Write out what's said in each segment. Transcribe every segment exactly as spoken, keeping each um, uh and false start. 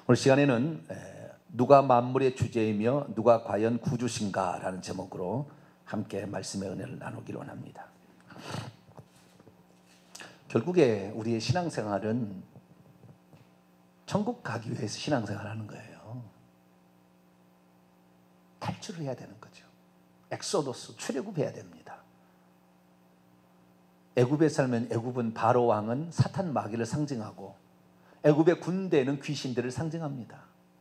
오늘 시간에는 누가 만물의 주제이며 누가 과연 구주신가 라는 제목으로 함께 말씀의 은혜를 나누기로 원합니다. 결국에 우리의 신앙생활은 천국 가기 위해서 신앙생활하는 거예요. 탈출을 해야 되는 거죠. 엑소더스, 출애굽해야 됩니다. 애굽에 살면 애굽은 바로 왕은 사탄 마귀를 상징하고 애굽의 군대는 귀신들을 상징합니다.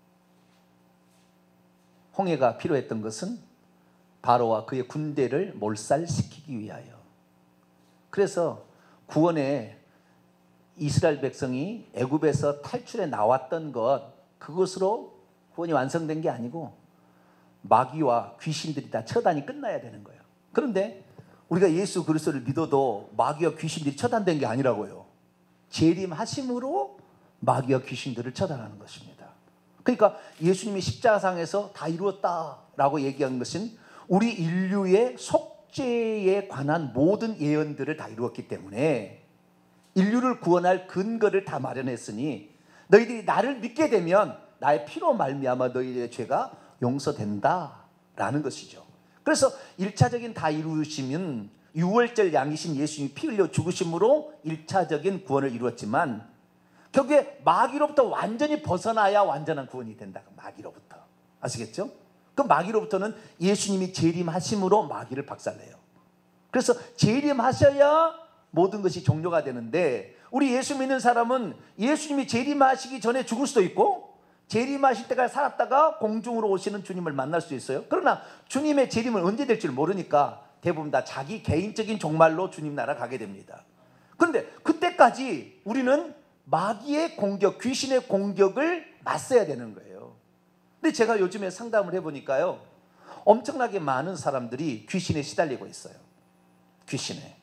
홍해가 필요했던 것은 바로와 그의 군대를 몰살시키기 위하여. 그래서 구원에 이스라엘 백성이 애굽에서 탈출해 나왔던 것, 그것으로 구원이 완성된 게 아니고 마귀와 귀신들이 다 처단이 끝나야 되는 거예요. 그런데 우리가 예수 그리스도를 믿어도 마귀와 귀신들이 처단된 게 아니라고요. 재림하심으로 마귀와 귀신들을 처단하는 것입니다. 그러니까 예수님이 십자가상에서 다 이루었다라고 얘기한 것은 우리 인류의 속죄에 관한 모든 예언들을 다 이루었기 때문에 인류를 구원할 근거를 다 마련했으니 너희들이 나를 믿게 되면 나의 피로 말미암아 너희들의 죄가 용서된다라는 것이죠. 그래서 일차적인 다 이루시면 유월절 양이신 예수님이 피 흘려 죽으심으로 일차적인 구원을 이루었지만 결국에 마귀로부터 완전히 벗어나야 완전한 구원이 된다. 마귀로부터. 아시겠죠? 그 마귀로부터는 예수님이 재림하심으로 마귀를 박살내요. 그래서 재림하셔야 모든 것이 종료가 되는데 우리 예수 믿는 사람은 예수님이 재림하시기 전에 죽을 수도 있고 재림하실 때까지 살았다가 공중으로 오시는 주님을 만날 수 있어요. 그러나 주님의 재림은 언제 될지 모르니까 대부분 다 자기 개인적인 종말로 주님 나라 가게 됩니다. 그런데 그때까지 우리는 마귀의 공격, 귀신의 공격을 맞서야 되는 거예요. 근데 제가 요즘에 상담을 해보니까요, 엄청나게 많은 사람들이 귀신에 시달리고 있어요. 귀신에.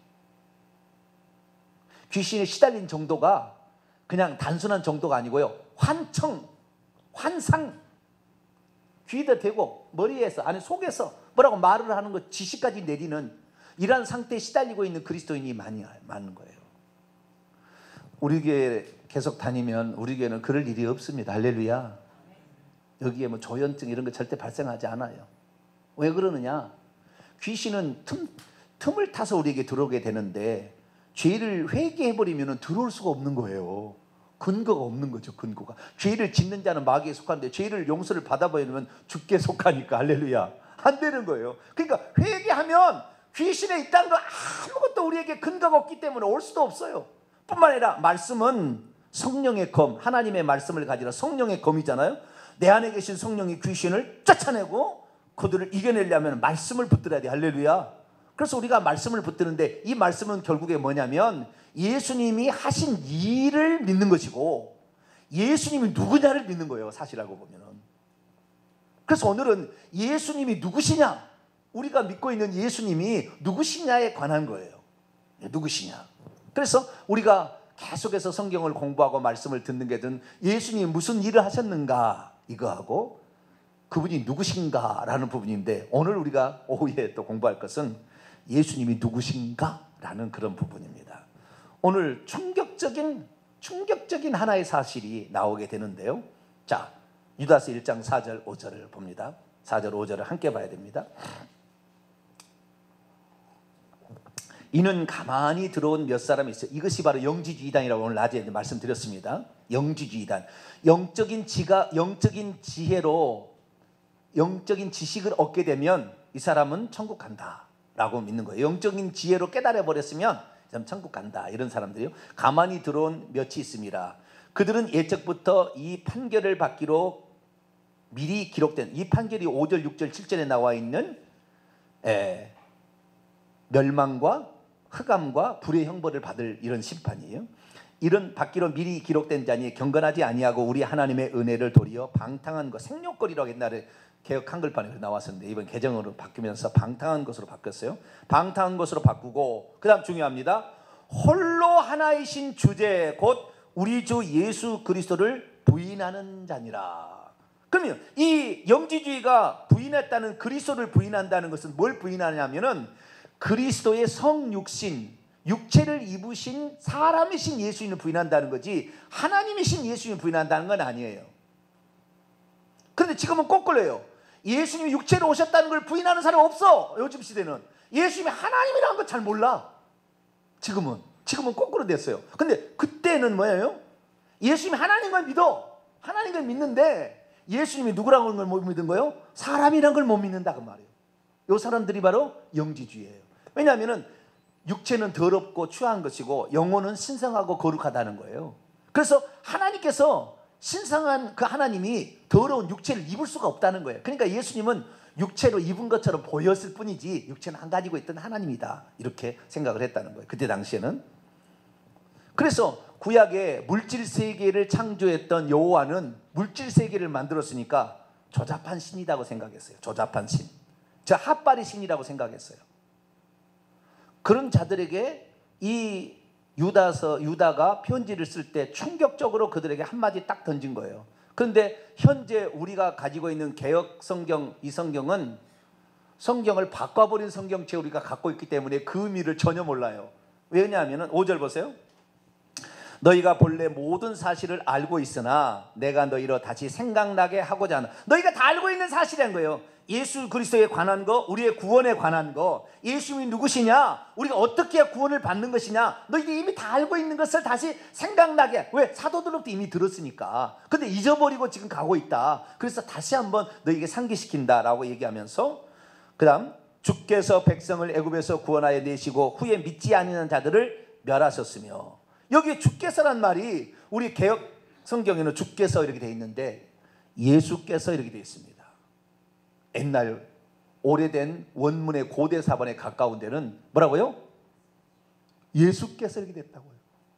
귀신에 시달린 정도가 그냥 단순한 정도가 아니고요, 환청, 환상, 귀에다 대고 머리에서, 아니 속에서 뭐라고 말을 하는 것, 지시까지 내리는 이러한 상태에 시달리고 있는 그리스도인이 많이 많은 거예요. 우리 교회 계속 다니면 우리 교회는 그럴 일이 없습니다. 할렐루야. 여기에 뭐 조현증 이런 거 절대 발생하지 않아요. 왜 그러느냐? 귀신은 틈, 틈을 타서 우리에게 들어오게 되는데 죄를 회개해버리면 들어올 수가 없는 거예요. 근거가 없는 거죠. 근거가. 죄를 짓는 자는 마귀에 속하는데 죄를 용서를 받아버리면 죽게 속하니까 할렐루야. 안 되는 거예요. 그러니까 회개하면 귀신에 있다는 건 아무것도 우리에게 근거가 없기 때문에 올 수도 없어요. 뿐만 아니라 말씀은 성령의 검, 하나님의 말씀을 가지라 성령의 검이잖아요. 내 안에 계신 성령이 귀신을 쫓아내고 그들을 이겨내려면 말씀을 붙들어야 돼. 할렐루야. 그래서 우리가 말씀을 붙드는데 이 말씀은 결국에 뭐냐면 예수님이 하신 일을 믿는 것이고 예수님이 누구냐를 믿는 거예요. 사실 알고 보면. 그래서 오늘은 예수님이 누구시냐, 우리가 믿고 있는 예수님이 누구시냐에 관한 거예요. 누구시냐. 그래서 우리가 계속해서 성경을 공부하고 말씀을 듣는 게든 예수님이 무슨 일을 하셨는가 이거하고 그분이 누구신가 라는 부분인데, 오늘 우리가 오후에 또 공부할 것은 예수님이 누구신가 라는 그런 부분입니다. 오늘 충격적인 충격적인 하나의 사실이 나오게 되는데요. 자, 유다서 일 장 사 절 오 절을 봅니다. 사 절 오 절을 함께 봐야 됩니다. 이는 가만히 들어온 몇 사람이 있어요. 이것이 바로 영지주의단이라고 오늘 낮에 말씀드렸습니다. 영지주의단. 영적인 지가, 영적인 지혜로 영적인 지식을 얻게 되면 이 사람은 천국 간다 라고 믿는 거예요. 영적인 지혜로 깨달아 버렸으면 천국 간다, 이런 사람들이요. 가만히 들어온 몇이 있습니다. 그들은 예적부터 이 판결을 받기로 미리 기록된, 이 판결이 오 절 육 절 칠 절에 나와 있는 에, 멸망과 흑암과 불의 형벌을 받을 이런 심판이에요. 이런 받기로 미리 기록된 자니 경건하지 아니하고 우리 하나님의 은혜를 도리어 방탕한 것, 생욕거리라고 옛날에 개혁 한글판에 나왔었는데 이번 개정으로 바뀌면서 방탕한 것으로 바뀌었어요. 방탕한 것으로 바꾸고, 그 다음 중요합니다. 홀로 하나이신 주제 곧 우리 주 예수 그리스도를 부인하는 자니라. 그러면 이 영지주의가 부인했다는, 그리스도를 부인한다는 것은 뭘 부인하냐면은 그리스도의 성육신, 육체를 입으신 사람이신 예수님을 부인한다는 거지 하나님이신 예수님을 부인한다는 건 아니에요. 그런데 지금은 거꾸로예요. 예수님이 육체로 오셨다는 걸 부인하는 사람 없어. 요즘 시대는 예수님이 하나님이라는 걸 잘 몰라. 지금은 지금은 거꾸로 됐어요. 근데 그때는 뭐예요? 예수님이 하나님인 걸 믿어. 하나님인 걸 믿는데 예수님이 누구라는 걸 못 믿는 거예요? 사람이란 걸 못 믿는다 그 말이에요. 이 사람들이 바로 영지주의예요. 왜냐하면 육체는 더럽고 추한 것이고 영혼은 신성하고 거룩하다는 거예요. 그래서 하나님께서 신성한 그 하나님이 더러운 육체를 입을 수가 없다는 거예요. 그러니까 예수님은 육체로 입은 것처럼 보였을 뿐이지 육체는 안 가지고 있던 하나님이다, 이렇게 생각을 했다는 거예요. 그때 당시에는. 그래서 구약의 물질 세계를 창조했던 여호와는 물질 세계를 만들었으니까 조잡한 신이라고 생각했어요. 조잡한 신, 저 핫바리 신이라고 생각했어요. 그런 자들에게 이 유다서 유다가 편지를 쓸 때 충격적으로 그들에게 한마디 딱 던진 거예요. 그런데 현재 우리가 가지고 있는 개역 성경, 이 성경은 성경을 바꿔버린 성경체 우리가 갖고 있기 때문에 그 의미를 전혀 몰라요. 왜냐하면 오 절 보세요. 너희가 본래 모든 사실을 알고 있으나 내가 너희로 다시 생각나게 하고자 하는, 너희가 다 알고 있는 사실이란 거예요. 예수 그리스도에 관한 거, 우리의 구원에 관한 거, 예수님이 누구시냐, 우리가 어떻게 구원을 받는 것이냐, 너희들이 이미 다 알고 있는 것을 다시 생각나게. 왜? 사도들로부터 이미 들었으니까. 근데 잊어버리고 지금 가고 있다. 그래서 다시 한번 너희에게 상기시킨다라고 얘기하면서, 그 다음 주께서 백성을 애굽에서 구원하여 내시고 후에 믿지 아니하는 자들을 멸하셨으며, 여기 주께서란 말이 우리 개역 성경에는 주께서 이렇게 되어 있는데 예수께서 이렇게 되어 있습니다. 옛날 오래된 원문의 고대 사본에 가까운 데는 뭐라고요? 예수께서 이렇게 됐다고요.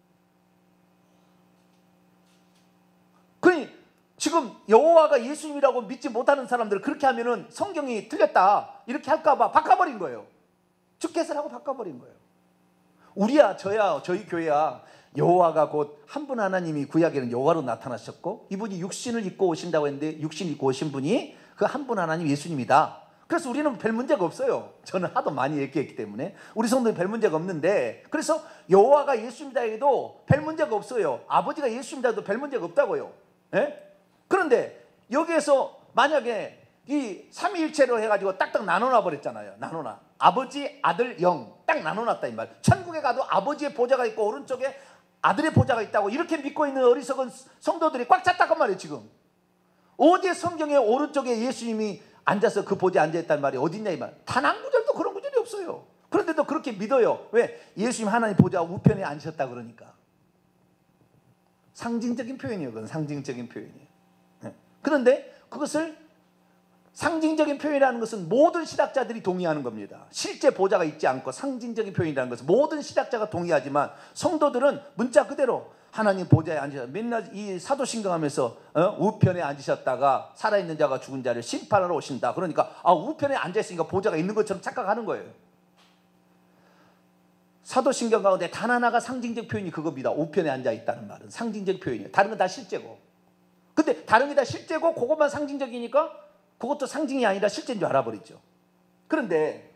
그러니 지금 여호와가 예수님이라고 믿지 못하는 사람들은 그렇게 하면은 성경이 틀렸다 이렇게 할까봐 바꿔버린 거예요. 주께서라고 바꿔버린 거예요. 우리야 저야 저희 교회야 여호와가 곧 한 분 하나님이 구약에는 여호와로 나타나셨고 이분이 육신을 입고 오신다고 했는데 육신 입고 오신 분이 그 한 분 하나님 예수님이다. 그래서 우리는 별 문제가 없어요. 저는 하도 많이 얘기했기 때문에 우리 성도는 별 문제가 없는데, 그래서 여호와가 예수님이다 해도 별 문제가 없어요. 아버지가 예수님이다 해도 별 문제가 없다고요. 예? 그런데 여기에서 만약에 이 삼위일체로 해가지고 딱딱 나눠놔 버렸잖아요. 나눠놔. 아버지, 아들, 영 딱 나눠놨다 이 말. 천국에 가도 아버지의 보좌가 있고 오른쪽에 아들의 보좌가 있다고 이렇게 믿고 있는 어리석은 성도들이 꽉 찼다고 말이에요. 지금 어디에 성경에 오른쪽에 예수님이 앉아서 그 보좌에 앉아있다는 말이 어딨냐 이 말. 단 한 구절도 그런 구절이 없어요. 그런데도 그렇게 믿어요. 왜? 예수님 하나님 보좌 우편에 앉으셨다 그러니까. 상징적인 표현이에요. 그건 상징적인 표현이에요. 네. 그런데 그것을 상징적인 표현이라는 것은 모든 신학자들이 동의하는 겁니다. 실제 보좌가 있지 않고 상징적인 표현이라는 것은 모든 신학자가 동의하지만 성도들은 문자 그대로 하나님 보좌에 앉으셨다. 맨날 이 사도신경 하면서 어? 우편에 앉으셨다가 살아있는 자가 죽은 자를 심판하러 오신다. 그러니까 아, 우편에 앉아있으니까 보좌가 있는 것처럼 착각하는 거예요. 사도신경 가운데 단 하나가 상징적 표현이 그겁니다. 우편에 앉아있다는 말은 상징적 표현이에요. 다른 건 다 실제고. 근데 다른 게 다 실제고 그것만 상징적이니까 그것도 상징이 아니라 실제인 줄 알아버리죠. 그런데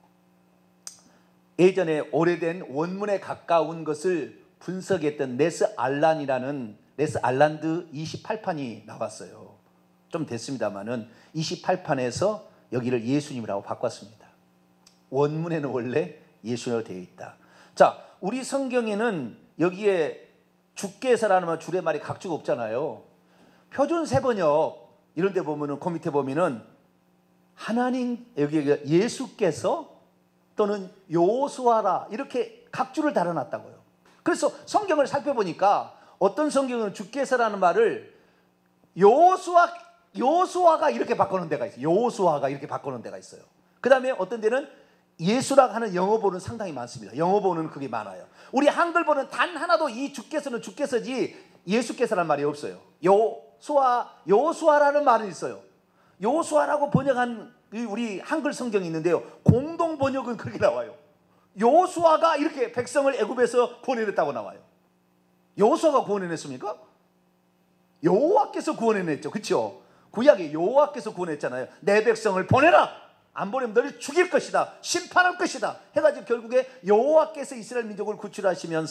예전에 오래된 원문에 가까운 것을 분석했던 네스 알란이라는 네스 알란드 이십팔 판이 나왔어요. 좀 됐습니다만은 이십팔 판에서 여기를 예수님이라고 바꿨습니다. 원문에는 원래 예수님으로 되어 있다. 자, 우리 성경에는 여기에 주께서라는 말 줄의 각주가 없잖아요. 표준 세번역 이런 데 보면은 그 밑에 보면은 하나님 여기 예수께서 또는 여호수아라 이렇게 각주를 달아놨다고요. 그래서 성경을 살펴보니까 어떤 성경은 주께서라는 말을 여호수아 여호수아가 이렇게 바꾸는 데가 있어요. 여호수아가 이렇게 바꾸는 데가 있어요. 그 다음에 어떤 데는 예수라고 하는 영어본은 상당히 많습니다. 영어본은 그게 많아요. 우리 한글본은 단 하나도 이 주께서는 주께서지 예수께서라는 말이 없어요. 여호수아 여호수아라는 말은 있어요. 여호수아라고 번역한 우리 한글 성경이 있는데요. 공동 번역은 그렇게 나와요. 여호수아가 이렇게 백성을 애굽에서 구원해냈다고 나와요. 여호수아가 구원해냈습니까? 여호와께서 구원해냈죠. 그렇죠? 구약에 여호와께서 구원했잖아요. 내 백성을 보내라. 안 보내면 너를 죽일 것이다. 심판할 것이다. 해가지고 결국에 여호와께서 이스라엘 민족을 구출하시면서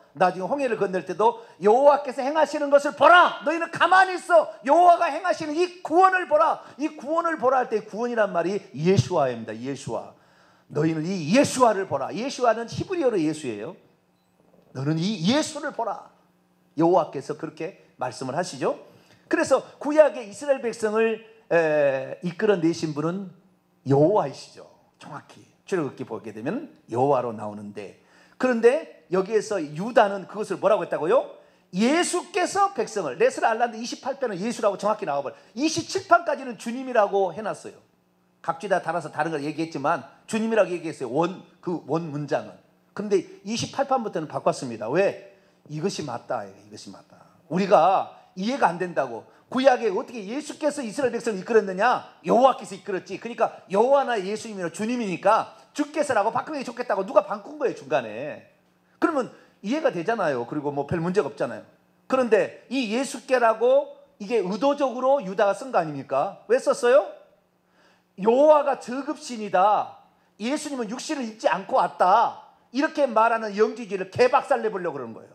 나중에 홍해를 건널 때도 여호와께서 행하시는 것을 보라. 너희는 가만히 있어. 여호와가 행하시는 이 구원을 보라. 이 구원을 보라 할 때 구원이란 말이 예수아입니다. 예수아. 너희는 이 예수아를 보라. 예수아는 히브리어로 예수예요. 너는 이 예수를 보라. 여호와께서 그렇게 말씀을 하시죠. 그래서 구약의 이스라엘 백성을 에, 이끌어내신 분은 여호와이시죠. 정확히 출애굽기 보게 되면 여호와로 나오는데, 그런데 여기에서 유다는 그것을 뭐라고 했다고요? 예수께서 백성을, 레스를 알란데 이십팔 편은 예수라고 정확히 나와버려. 이십칠 편까지는 주님이라고 해놨어요. 각지다 달아서 다른 걸 얘기했지만 주님이라고 얘기했어요. 원, 그 원 문장은. 그런데 이십팔 편부터는 바꿨습니다. 왜? 이것이 맞다. 이것이 맞다. 우리가 이해가 안 된다고. 구약에 어떻게 예수께서 이스라엘 백성을 이끌었느냐? 여호와께서 이끌었지. 그러니까 여호와나 예수님이나 주님이니까 주께서라고 바꾸는 게 좋겠다고 누가 바꾼 거예요, 중간에. 그러면 이해가 되잖아요. 그리고 뭐 별 문제가 없잖아요. 그런데 이 예수께라고 이게 의도적으로 유다가 쓴 거 아닙니까? 왜 썼어요? 여호와가 저급신이다. 예수님은 육신을 입지 않고 왔다. 이렇게 말하는 영지주의를 개박살 내보려고 그러는 거예요.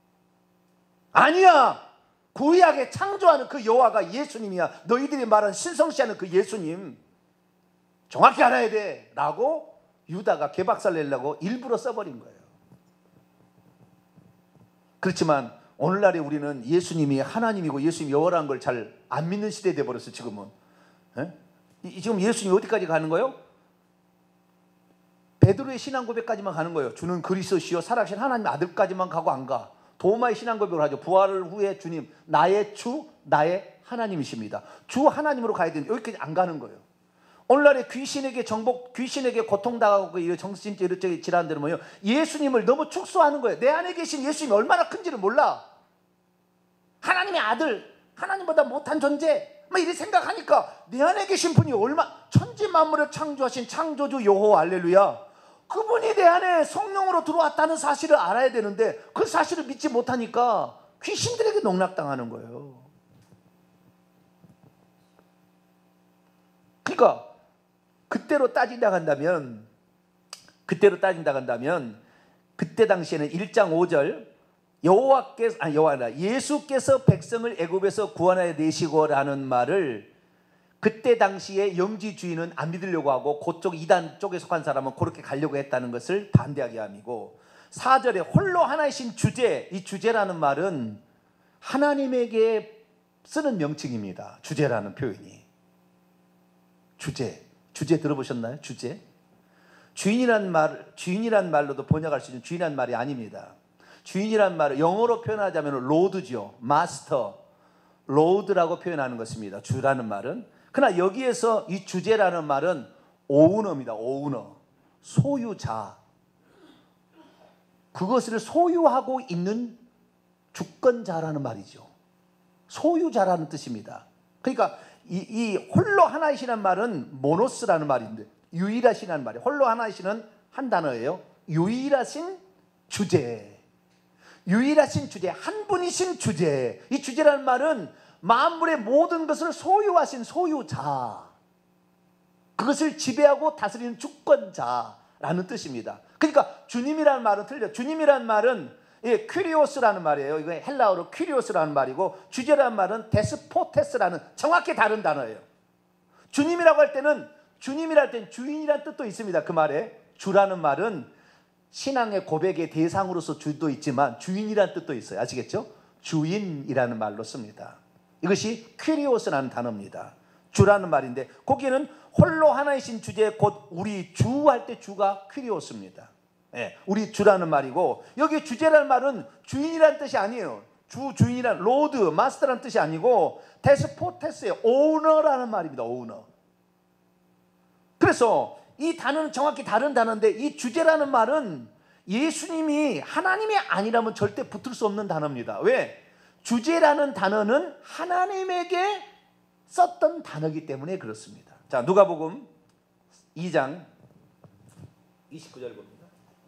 아니야. 구약에 창조하는 그 여호와가 예수님이야. 너희들이 말하는 신성시하는 그 예수님 정확히 알아야 돼 라고 유다가 개박살 내려고 일부러 써버린 거예요. 그렇지만 오늘날에 우리는 예수님이 하나님이고 예수님이 여호와라는 걸 잘 안 믿는 시대에 돼버렸어. 지금은. 에? 이, 지금 예수님이 어디까지 가는 거예요? 베드로의 신앙 고백까지만 가는 거예요. 주는 그리스도시요 살아계신 하나님의 아들까지만 가고 안 가. 도마의 신앙 고백을 하죠. 부활 후에 주님, 나의 주, 나의 하나님이십니다. 주 하나님으로 가야 되는데 여기까지 안 가는 거예요. 오늘날에 귀신에게 정복, 귀신에게 고통당하고 정신적 이렇게 질환들은 뭐예요? 예수님을 너무 축소하는 거예요. 내 안에 계신 예수님이 얼마나 큰지를 몰라. 하나님의 아들, 하나님보다 못한 존재, 막 이렇게 생각하니까 내 안에 계신 분이 얼마, 천지 만물을 창조하신 창조주 여호와, 할렐루야. 그분이 내 안에 성령으로 들어왔다는 사실을 알아야 되는데 그 사실을 믿지 못하니까 귀신들에게 농락당하는 거예요. 그러니까 그때로 따진다 간다면 그때로 따진다 간다면 그때 당시에는 일 장 오 절 여호와께서 아니 여호와라 예수께서 백성을 애굽에서 구원하여 내시고라는 말을 그때 당시에 영지주의는 안 믿으려고 하고 그쪽 이단 쪽에 속한 사람은 그렇게 가려고 했다는 것을 반대하게 함이고, 사 절에 홀로 하나이신 주제, 이 주제라는 말은 하나님에게 쓰는 명칭입니다. 주제라는 표현이. 주제. 주제 들어보셨나요? 주제. 주인이란 말, 주인이란 말로도 번역할 수 있는 주인이란 말이 아닙니다. 주인이란 말을 영어로 표현하자면 로드죠. 마스터. 로드라고 표현하는 것입니다. 주라는 말은. 그러나 여기에서 이 주제라는 말은 오우너입니다. 오우너. 소유자. 그것을 소유하고 있는 주권자라는 말이죠. 소유자라는 뜻입니다. 그러니까 이, 이 홀로 하나이시라는 말은 모노스라는 말인데 유일하시라는 말이에요. 홀로 하나이시는 한 단어예요. 유일하신 주제. 유일하신 주제. 한 분이신 주제. 이 주제라는 말은 만물의 모든 것을 소유하신 소유자, 그것을 지배하고 다스리는 주권자라는 뜻입니다. 그러니까 주님이라는 말은 틀려. 주님이라는 말은 예, 퀴리오스라는 말이에요. 이거 헬라어로 퀴리오스라는 말이고, 주제라는 말은 데스포테스라는 정확히 다른 단어예요. 주님이라고 할 때는 주님이랄 땐 주인이라는 뜻도 있습니다. 그 말에 주라는 말은 신앙의 고백의 대상으로서 주도 있지만 주인이라는 뜻도 있어요. 아시겠죠? 주인이라는 말로 씁니다. 이것이 퀴리오스라는 단어입니다. 주라는 말인데 거기에는 홀로 하나이신 주제, 곧 우리 주 할 때 주가 퀴리오스입니다. 예, 우리 주라는 말이고, 여기 주제라는 말은 주인이라는 뜻이 아니에요. 주, 주인이란 로드, 마스터라는 뜻이 아니고 데스포테스의 오너라는 말입니다. 오너. 그래서 이 단어는 정확히 다른 단어인데 이 주제라는 말은 예수님이 하나님이 아니라면 절대 붙을 수 없는 단어입니다. 왜? 주제라는 단어는 하나님에게 썼던 단어이기 때문에 그렇습니다. 자, 누가복음 이 장 이십구 절 봅니다.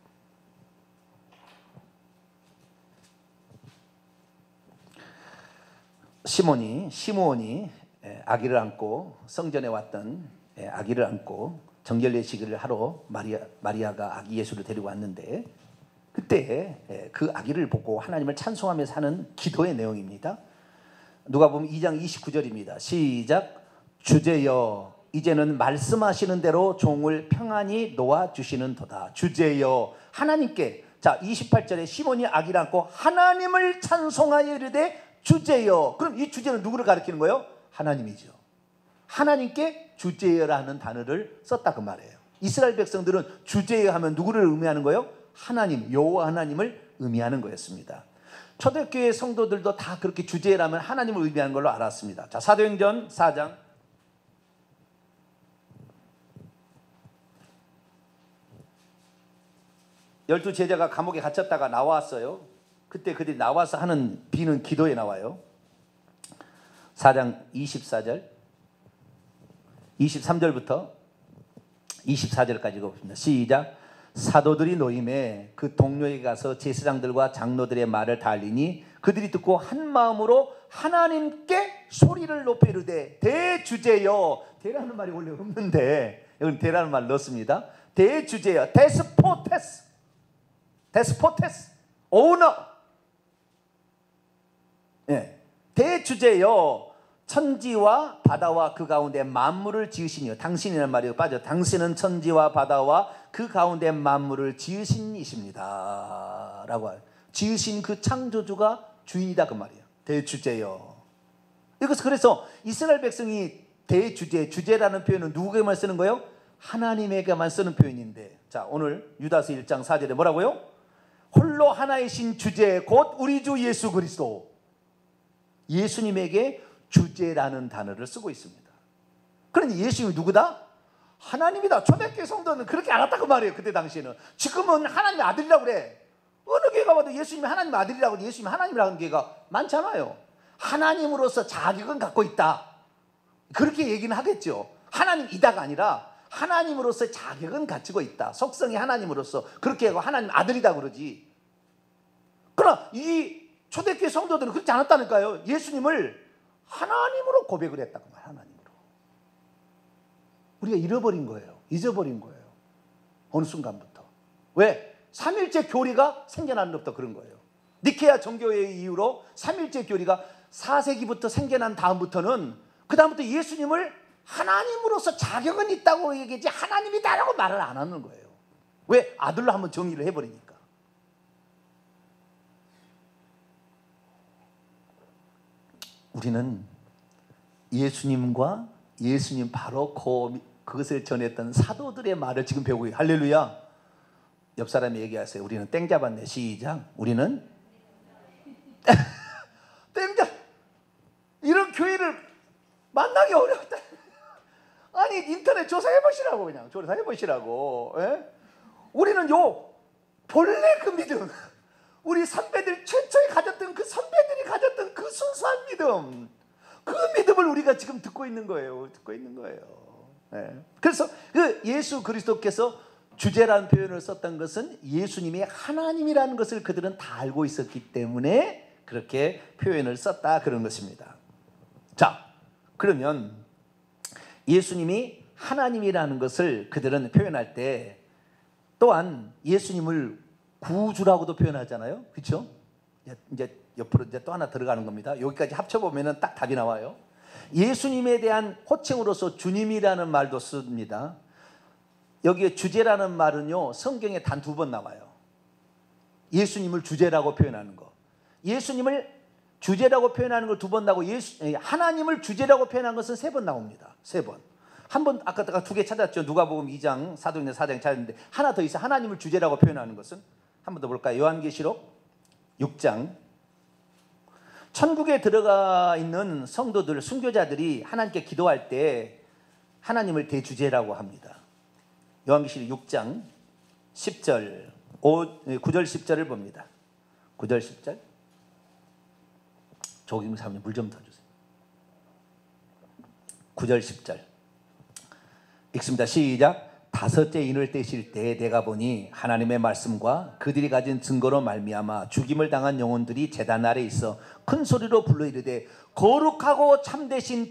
시몬이 시므온이 아기를 안고 성전에 왔던 아기를 안고 정결례식을 하러 마리아, 마리아가 아기 예수를 데리고 왔는데 그때 그 아기를 보고 하나님을 찬송하면서 하는 기도의 내용입니다. 누가복음 이 장 이십구 절입니다. 시작. 주제여 이제는 말씀하시는 대로 종을 평안히 놓아주시는 도다. 주제여 하나님께. 자 이십팔 절에 시몬이 아기를 안고 하나님을 찬송하여 이르되 주제여. 그럼 이 주제는 누구를 가리키는 거예요? 하나님이죠. 하나님께 주제여라는 단어를 썼다 그 말이에요. 이스라엘 백성들은 주제여 하면 누구를 의미하는 거예요? 하나님, 여호와 하나님을 의미하는 거였습니다. 초대교회 성도들도 다 그렇게 주제라면 하나님을 의미하는 걸로 알았습니다. 자, 사도행전 사 장 열두 제자가 감옥에 갇혔다가 나왔어요. 그때 그들이 나와서 하는 비는 기도에 나와요. 사 장 이십사 절 이십삼 절부터 이십사 절까지 읽어봅니다. 시작. 사도들이 노임에 그 동료에게 가서 제사장들과 장로들의 말을 다 알리니 그들이 듣고 한 마음으로 하나님께 소리를 높여 이르되 대주제여. 대라는 말이 원래 없는데 여기 대라는 말을 넣습니다. 대주제여. 데스포테스 데스포테스 오너. 예. 대주제여 천지와 바다와 그 가운데 만물을 지으시니요. 당신이라는 말이 빠져. 당신은 천지와 바다와 그 가운데 만물을 지으신 이십니다 라고 해요. 지으신 그 창조주가 주인이다 그 말이에요. 대주제여. 이것은 그래서 이스라엘 백성이 대주제, 주제라는 표현은 누구에게만 쓰는 거예요? 하나님에게만 쓰는 표현인데, 자 오늘 유다서 일 장 사 절에 뭐라고요? 홀로 하나이신 주제 곧 우리 주 예수 그리스도. 예수님에게 주제라는 단어를 쓰고 있습니다. 그러니 예수님이 누구다? 하나님이다. 초대교회 성도는 그렇게 알았다 그 말이에요. 그때 당시에는. 지금은 하나님의 아들이라고 그래. 어느 교회 가봐도 예수님이 하나님의 아들이라고 예수님이 하나님이라는 교회가 많잖아요. 하나님으로서 자격은 갖고 있다. 그렇게 얘기는 하겠죠. 하나님이다가 아니라 하나님으로서 자격은 가지고 있다. 속성이 하나님으로서 그렇게 하고 하나님 아들이다 그러지. 그러나 이 초대교회 성도들은 그렇지 않았다니까요. 예수님을 하나님으로 고백을 했다고 말해요. 하나님으로. 우리가 잃어버린 거예요. 잊어버린 거예요. 어느 순간부터. 왜? 삼일째 교리가 생겨난 것부터 그런 거예요. 니케아 정교회 이후로 삼일째 교리가 사 세기부터 생겨난 다음부터는 그 다음부터 예수님을 하나님으로서 자격은 있다고 얘기하지 하나님이다라고 말을 안 하는 거예요. 왜? 아들로 한번 정의를 해버리니까. 우리는 예수님과 예수님 바로 그, 그것을 전했던 사도들의 말을 지금 배우고 있어요. 할렐루야. 옆 사람이 얘기하세요. 우리는 땡 잡았네. 시작. 우리는 땡 잡. 이런 교회를 만나기 어렵다. 아니 인터넷 조사해 보시라고. 그냥 조사해 보시라고. 예? 우리는 요 본래 그 믿음, 우리 선배들 최초에 가졌던 그 선배들이 가졌던 그 순수한 믿음, 그 믿음을 우리가 지금 듣고 있는 거예요. 듣고 있는 거예요. 예. 그래서 그 예수 그리스도께서 주제라는 표현을 썼던 것은 예수님이 하나님이라는 것을 그들은 다 알고 있었기 때문에 그렇게 표현을 썼다 그런 것입니다. 자, 그러면 예수님이 하나님이라는 것을 그들은 표현할 때 또한 예수님을 구주라고도 표현하잖아요. 그렇죠? 이제 옆으로 이제 또 하나 들어가는 겁니다. 여기까지 합쳐보면 딱 답이 나와요. 예수님에 대한 호칭으로서 주님이라는 말도 씁니다. 여기에 주제라는 말은요, 성경에 단 두 번 나와요. 예수님을 주제라고 표현하는 거. 예수님을 주제라고 표현하는 걸 두 번 나오고, 예수, 하나님을 주제라고 표현한 것은 세 번 나옵니다. 세 번. 한 번, 아까 두 개 찾았죠. 누가복음 이 장, 사도행전 사 장 찾았는데, 하나 더 있어. 하나님을 주제라고 표현하는 것은 한 번 더 볼까요? 요한계시록 육 장. 천국에 들어가 있는 성도들, 순교자들이 하나님께 기도할 때 하나님을 대주제라고 합니다. 요한계시록 육 장 십 절, 구 절 십 절을 봅니다. 구 절 십 절. 조kim 사모님 물 좀 더 주세요. 구 절 십 절 읽습니다. 시작. 다섯째 인을 떼실 때 내가 보니 하나님의 말씀과 그들이 가진 증거로 말미암아 죽임을 당한 영혼들이 제단 아래 있어 큰 소리로 불러 이르되 거룩하고 참되신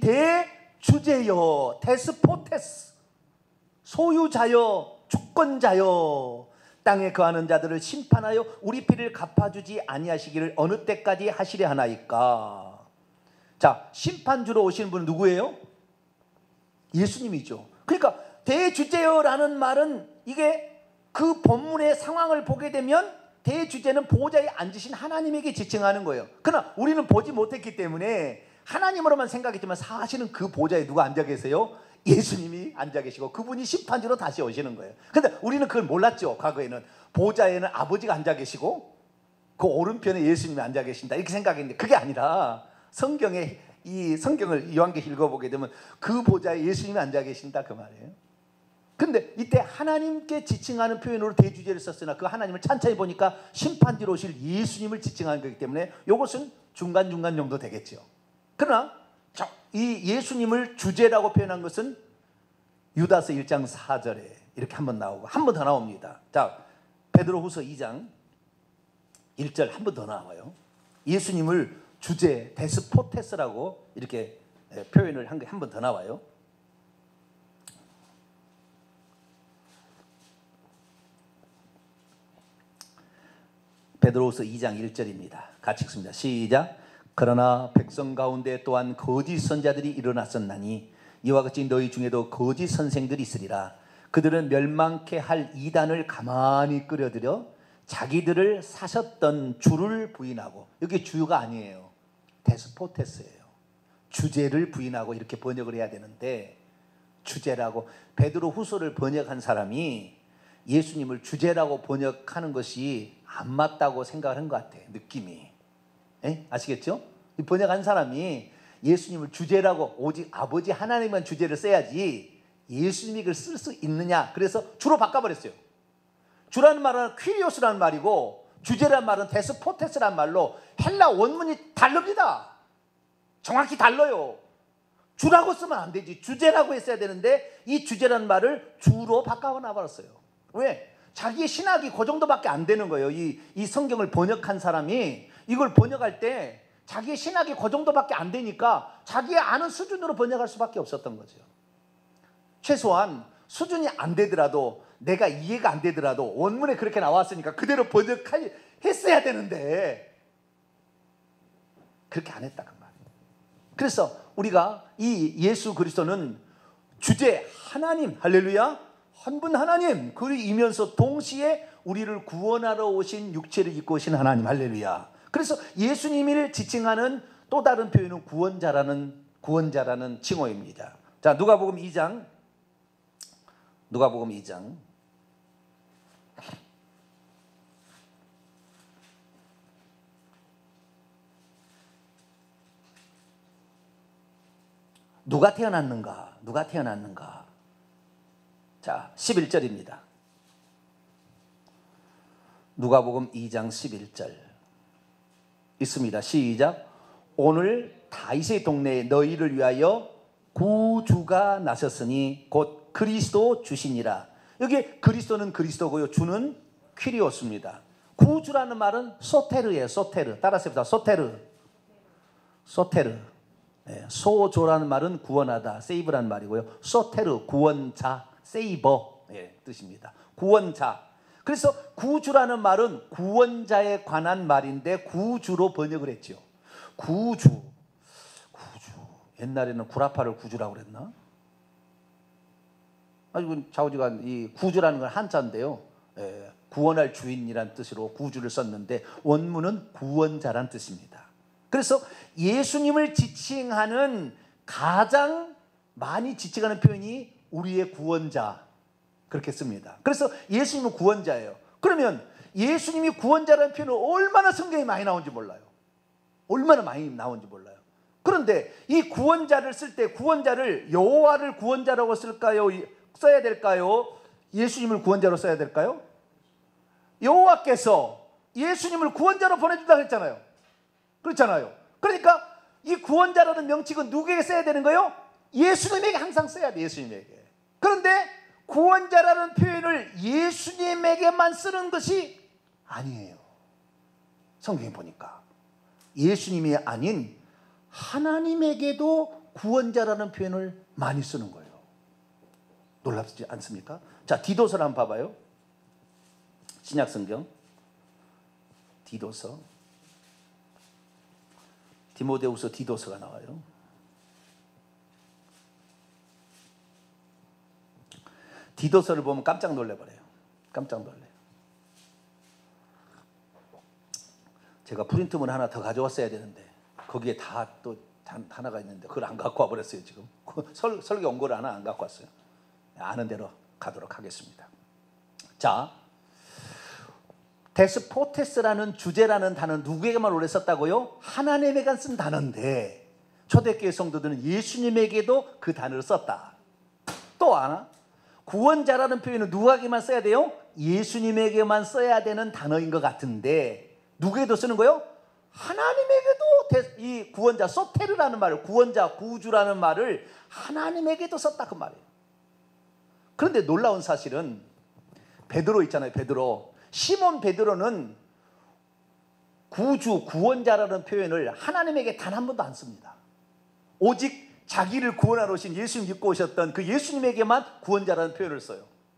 대주제여, 데스포테스, 소유자여, 주권자여, 땅에 거하는 자들을 심판하여 우리 피를 갚아주지 아니하시기를 어느 때까지 하시려 하나이까. 자, 심판주로 오시는 분은 누구예요? 예수님이죠. 그러니까 대주제여라는 말은 이게 그 본문의 상황을 보게 되면 대주제는 보좌에 앉으신 하나님에게 지칭하는 거예요. 그러나 우리는 보지 못했기 때문에 하나님으로만 생각했지만 사실은 그 보좌에 누가 앉아 계세요? 예수님이 앉아 계시고 그분이 심판주로 다시 오시는 거예요. 근데 우리는 그걸 몰랐죠. 과거에는 보좌에는 아버지가 앉아 계시고 그 오른편에 예수님이 앉아 계신다 이렇게 생각했는데 그게 아니라 성경에 이 성경을 요한계시록 읽어보게 되면 그 보좌에 예수님이 앉아 계신다 그 말이에요. 근데 이때 하나님께 지칭하는 표현으로 대주제를 썼으나 그 하나님을 찬찬히 보니까 심판주로 오실 예수님을 지칭하는 거기 때문에 이것은 중간중간 정도 되겠죠. 그러나 이 예수님을 주제라고 표현한 것은 유다서 일 장 사 절에 이렇게 한 번 나오고 한 번 더 나옵니다. 자, 베드로후서 이 장 일 절 한 번 더 나와요. 예수님을 주제 데스포테스라고 이렇게 표현을 한 게 한 번 더 나와요. 베드로후서 이 장 일 절입니다. 같이 읽습니다. 시작. 그러나 백성 가운데 또한 거짓 선자들이 일어났었나니 이와 같이 너희 중에도 거짓 선생들이 있으리라. 그들은 멸망케 할 이단을 가만히 끌어들여 자기들을 사셨던 주를 부인하고, 여기 주가 아니에요. 데스포테스예요. 주제를 부인하고 이렇게 번역을 해야 되는데 주제라고, 베드로 후서를 번역한 사람이 예수님을 주제라고 번역하는 것이 안 맞다고 생각을 한 것 같아요. 느낌이. 에? 아시겠죠? 번역한 사람이 예수님을 주제라고 오직 아버지 하나님만 주제를 써야지 예수님이 그걸 쓸 수 있느냐, 그래서 주로 바꿔버렸어요. 주라는 말은 퀴리오스라는 말이고 주제라는 말은 데스포테스라는 말로 헬라 원문이 다릅니다. 정확히 달라요. 주라고 쓰면 안 되지, 주제라고 했어야 되는데 이 주제라는 말을 주로 바꿔놔버렸어요. 왜? 자기의 신학이 그 정도밖에 안 되는 거예요. 이, 이 성경을 번역한 사람이 이걸 번역할 때 자기의 신학이 그 정도밖에 안 되니까 자기의 아는 수준으로 번역할 수밖에 없었던 거죠. 최소한 수준이 안 되더라도, 내가 이해가 안 되더라도 원문에 그렇게 나왔으니까 그대로 번역했어야 되는데 그렇게 안 했다 그 말이에요. 그래서 우리가 이 예수 그리스도는 주제 하나님, 할렐루야, 한 분 하나님, 그이면서 동시에 우리를 구원하러 오신, 육체를 입고 오신 하나님, 할렐루야. 그래서 예수님을 지칭하는 또 다른 표현은 구원자라는 구원자라는 칭호입니다. 자, 누가복음 이 장, 누가복음 이 장 누가 태어났는가? 누가 태어났는가? 자, 십일 절입니다. 누가복음 이 장 십일 절 있습니다. 시작. 오늘 다윗의 동네에 너희를 위하여 구주가 나셨으니 곧 그리스도 주시니라. 여기 그리스도는 그리스도고요, 주는 퀴리오스입니다. 구주라는 말은 소테르예요. 소테르. 따라서 해보자. 소테르. 소테르. 네, 소조라는 말은 구원하다, 세이브라는 말이고요. 소테르, 구원자, 세이버, 네, 뜻입니다. 구원자. 그래서 구주라는 말은 구원자에 관한 말인데 구주로 번역을 했죠. 구주, 구주. 옛날에는 구라파를 구주라고 그랬나? 아주 좌우지간 이 구주라는 건 한자인데요. 예, 구원할 주인이란 뜻으로 구주를 썼는데 원문은 구원자란 뜻입니다. 그래서 예수님을 지칭하는 가장 많이 지칭하는 표현이 우리의 구원자, 그렇게 씁니다. 그래서 예수님은 구원자예요. 그러면 예수님이 구원자라는 표현은 얼마나 성경에 많이 나온지 몰라요. 얼마나 많이 나온지 몰라요. 그런데 이 구원자를 쓸 때 구원자를 여호와를 구원자라고 쓸까요? 써야 될까요? 예수님을 구원자로 써야 될까요? 여호와께서 예수님을 구원자로 보내준다고 했잖아요. 그렇잖아요. 그러니까 이 구원자라는 명칭은 누구에게 써야 되는 거예요? 예수님에게 항상 써야 돼. 예수님에게. 그런데 구원자라는 표현을 예수님에게만 쓰는 것이 아니에요. 성경에 보니까 예수님이 아닌 하나님에게도 구원자라는 표현을 많이 쓰는 거예요. 놀랍지 않습니까? 자, 디도서를 한번 봐봐요. 신약성경 디도서, 디모데후서 디도서가 나와요. 디도서를 보면 깜짝 놀래버려요. 깜짝 놀래요. 제가 프린트물 하나 더 가져왔어야 되는데 거기에 다 또 하나가 있는데 그걸 안 갖고 와버렸어요. 지금 설, 설교 원고를 하나 안 갖고 왔어요. 아는 대로 가도록 하겠습니다. 자, 데스포테스라는 주제라는 단어는 누구에게만 오래 썼다고요? 하나님에게만 쓴 단어인데 초대교회 성도들은 예수님에게도 그 단어를 썼다. 또 하나, 구원자라는 표현은 누구에게만 써야 돼요? 예수님에게만 써야 되는 단어인 것 같은데 누구에게도 쓰는 거예요? 하나님에게도 이 구원자, 소테르라는 말을, 구원자, 구주라는 말을 하나님에게도 썼다 그 말이에요. 그런데 놀라운 사실은 베드로 있잖아요. 베드로, 시몬 베드로는 구주, 구원자라는 표현을 하나님에게 단 한 번도 안 씁니다. 오직 자기를 구원하러 오신 예수님 믿고 오셨던 그 예수님에게만 구원자라는 표현을 써요.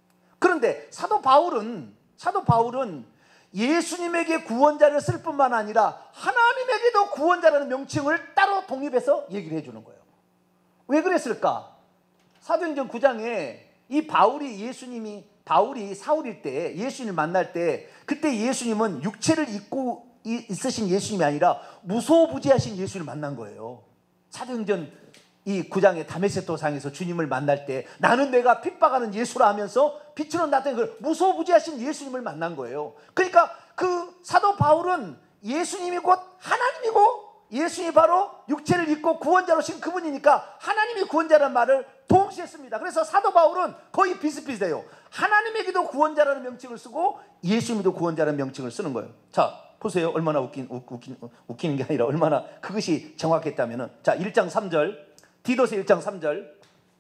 그런데 사도 바울은 사도 바울은 예수님에게 구원자를 쓸 뿐만 아니라 하나님에게도 구원자라는 명칭을 따로 독립해서 얘기를 해주는 거예요. 왜 그랬을까? 사도행전 구 장에 이 바울이 예수님이 바울이 사울일 때 예수님을 만날 때 그때 예수님은 육체를 입고 있으신 예수님이 아니라 무소부지하신 예수님을 만난 거예요. 사도행전 이 구 장의 다메섹도 상에서 주님을 만날 때 나는 내가 핍박하는 예수라 하면서 빛으로 나타낸 그 무소부지하신 예수님을 만난 거예요. 그러니까 그 사도 바울은 예수님이 곧 하나님이고 예수님이 바로 육체를 입고 구원자로 오신 그분이니까 하나님이 구원자라는 말을 동시에 씁니다. 그래서 사도 바울은 거의 비슷비슷해요. 하나님에게도 구원자라는 명칭을 쓰고 예수님도 구원자라는 명칭을 쓰는 거예요. 자, 보세요. 얼마나 웃긴, 웃긴, 웃기는 게 아니라 얼마나 그것이 정확했다면은, 자, 일 장 삼 절, 디도서 일 장 삼 절,